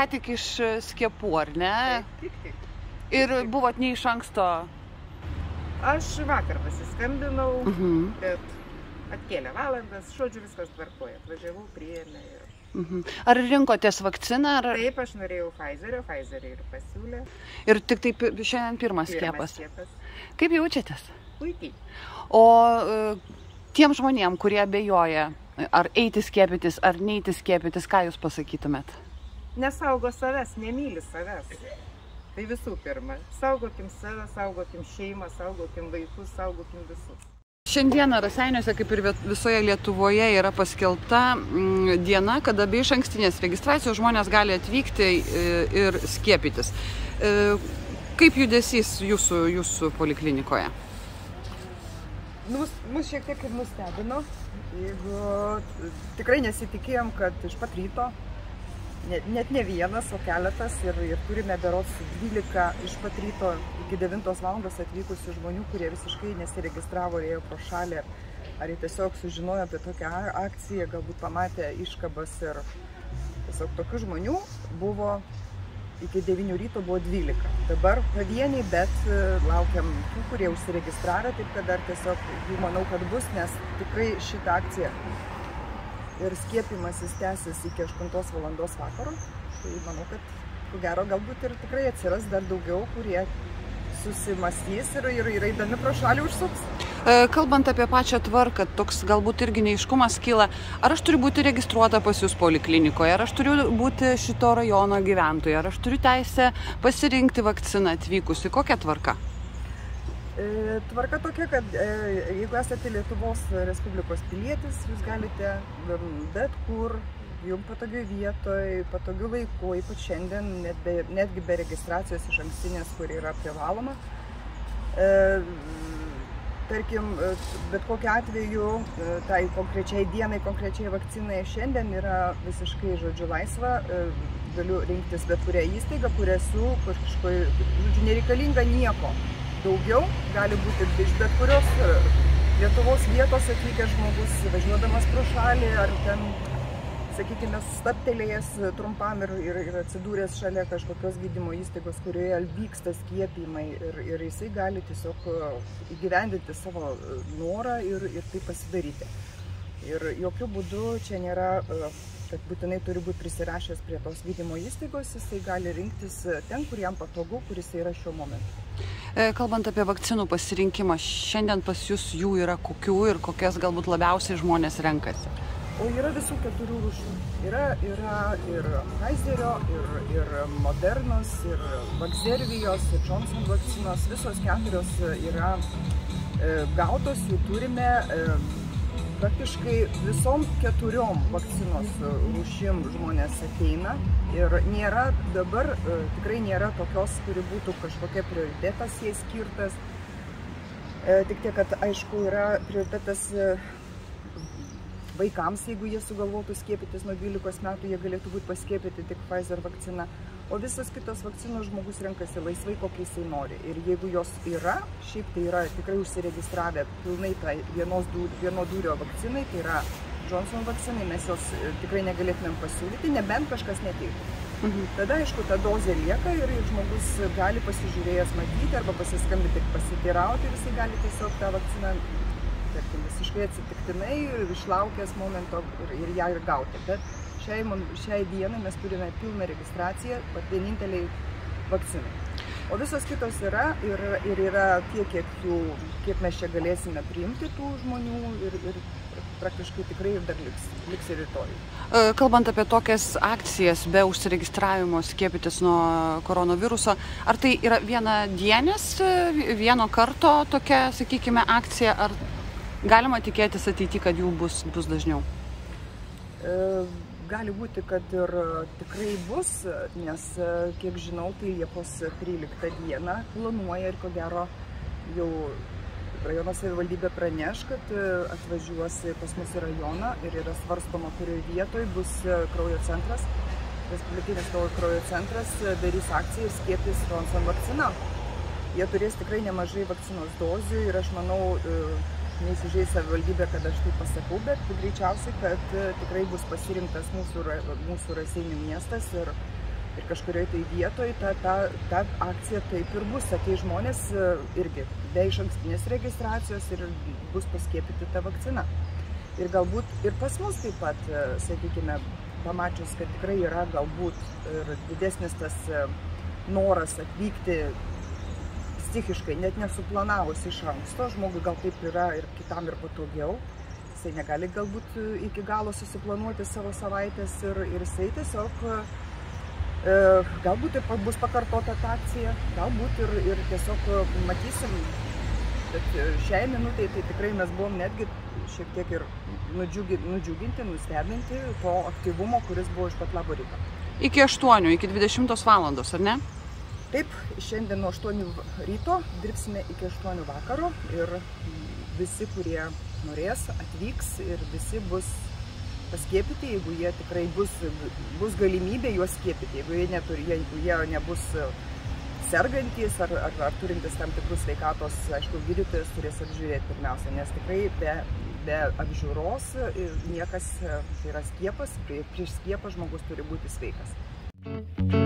ką tik iš skiepų, ar ne? Tik. Ir buvot ne iš anksto? Aš vakar pasiskambinau, bet atkėlė valandas, žodžiu, viskas tvarkoja. Atvažiavau, priėmė ir... Ar rinkotės vakciną? Taip, aš norėjau Pfizerį ir pasiūlė. Ir tik taip šiandien pirmas skiepas. Kaip jaučiatės? Puikiai. O tiem žmonėm, kurie abejoja, ar eiti skiepytis, ar neiti skiepytis, ką jūs pasakytumėt? Nesaugo savęs, nemyli savęs. Tai visų pirma, saugokim save, saugokim šeimą, saugokim vaikus, saugokim visus. Šiandieną Raseiniuose, kaip ir visoje Lietuvoje, yra paskelbta diena, kada be išankstinės registracijos žmonės gali atvykti ir skiepytis. Kaip judesys jūsų poliklinikoje? Mus šiek tiek ir nustebino. Jeigu tikrai nesitikėjom, kad iš pat ryto, net ne vienas, o keletas, ir turime berods 12 iš pat ryto iki 9 valandos atvykusių žmonių, kurie visiškai nesiregistravo ir ėjo pro šalį, ar jie tiesiog sužinojo apie tokią akciją, galbūt pamatė iškabas, ir tiesiog tokių žmonių buvo iki 9 ryto buvo 12. Dabar pavieniai, bet laukiam tų, kurie užsiregistravę, taip kad dar tiesiog jų manau, kad bus, nes tikrai šitą akciją ir skiepimasis tęsis iki 8 valandos vakaro. Tai manau, kad ko gero galbūt ir tikrai atsiras dar daugiau, kurie susimastys ir eidami pro šalį užsuks. Kalbant apie pačią tvarką, toks galbūt irgi neaiškumas kyla, ar aš turiu būti registruota pas jūs poliklinikoje, ar aš turiu būti šito rajono gyventoja, ar aš turiu teisę pasirinkti vakciną atvykusi, kokia tvarka? Tvarka tokia, kad jeigu esate Lietuvos Respublikos pilietis, jūs galite bet kur, jums patogioj vietoj, patogiu laiku, ypač šiandien, netgi be registracijos iš ankstinės, kuri yra privaloma. Tarkim, bet kokiu atveju, tai konkrečiai dienai, konkrečiai vakcinai šiandien yra visiškai, žodžiu, laisva. Galiu rinktis bet kurią įstaigą, kur esu, žodžiu, nereikalinga nieko. Daugiau gali būti iš bet kurios Lietuvos vietos atvykęs žmogus, važiuodamas pro šalį, ar ten, sakykime, stabtelėjęs trumpam ir atsidūręs šalia kažkokios gydymo įstaigos, kurioje vyksta skiepijimai, ir jisai gali tiesiog įgyvendinti savo norą ir tai pasidaryti. Ir jokių būdų čia nėra, kad būtinai turi būti prisirašęs prie tos gydymo įstaigos, jisai gali rinktis ten, kur jam patogu, kuris yra šiuo momentu. Kalbant apie vakcinų pasirinkimą, šiandien pas jūs jų yra kokių ir kokias galbūt labiausiai žmonės renkasi? O yra visų 4 rūšių. Yra ir Pfizerio, ir Modernos, ir Vaxzervijos, ir Johnson vakcinos. Visos 4 yra gautos, jų turime. Praktiškai visom 4 vakcinos rūšim žmonės ateina ir nėra dabar, tikrai nėra tokios, kuri būtų kažkokia prioritetas jai skirtas. Tik tiek, kad aišku yra prioritetas vaikams, jeigu jie sugalvotų skiepytis nuo 12 metų, jie galėtų būti paskiepyti tik Pfizer vakcina. O visas kitos vakcinos žmogus renkasi laisvai, kokie jisai nori. Ir jeigu jos yra, šiaip tai yra tikrai užsiregistravę pilnai tai vieno dūrio vakcinai, tai yra Johnson vakcinai, mes jos tikrai negalėtumėm pasiūlyti, nebent kažkas neteitų. Tada, aišku, ta dozė lieka ir žmogus gali pasižiūrėjęs matyti arba pasiskambinti ir pasiteirauti, ir jisai gali tiesiog tą vakciną, tarkim, visiškai atsitiktinai, išlaukęs momento ir ją ir gauti. Bet šiai dienai mes turime pilną registraciją, vieninteliai vakcinai. O visos kitos yra ir yra tiek, kiek mes čia galėsime priimti tų žmonių ir praktiškai tikrai dar liks ir rytoj. Kalbant apie tokias akcijas be užsiregistravimo skiepytis nuo koronaviruso, ar tai yra vienadienis, vieno karto tokia, sakykime, akcija, ar galima tikėtis ateity, kad jų bus dažniau? Gali būti, kad ir tikrai bus, nes, kiek žinau, tai Liepos 13 dieną planuoja ir ko gero jau rajono savivaldybė praneš, kad atvažiuos pas mus į rajoną ir yra svarstoma, kurioje vietoje bus kraujo centras, Respublikinis kraujo centras darys akciją ir skiepys Johnson vakcina. Jie turės tikrai nemažai vakcinos dozių ir aš manau, neįsižeis savivaldybė, kad aš tai pasakau, bet greičiausiai, kad tikrai bus pasirinktas mūsų Raseinių miestas ir Ir kažkurioje tai vietoje ta akcija taip ir bus. Ateis žmonės irgi be išankstinės registracijos ir bus paskiepyti tą vakciną. Ir galbūt ir pas mus taip pat, sakykime, pamačius, kad tikrai yra galbūt ir didesnis tas noras atvykti stichiškai, net nesuplanavus iš anksto, žmogui gal taip yra ir kitam ir patogiau. Jisai negali galbūt iki galo susiplanuoti savo savaitės ir jisai tiesiog galbūt ir bus pakartota ta akcija, galbūt ir tiesiog matysim, bet šiai minutei tai tikrai mes buvom netgi šiek tiek ir nudžiuginti, nustebinti to aktyvumo, kuris buvo iš pat labo ryto. Iki 8, iki 20 valandos, ar ne? Taip, šiandien nuo 8 ryto dirbsime iki 8 vakaro ir visi, kurie norės, atvyks ir visi bus paskiepyti, jeigu jie tikrai bus galimybė juos skiepyti, jeigu jie nebus sergantys ar turintys tam tikrus sveikatos, aišku, gydytojas turės apžiūrėti pirmiausia, nes tikrai be apžiūros niekas, tai yra skiepas, prieš skiepą žmogus turi būti sveikas.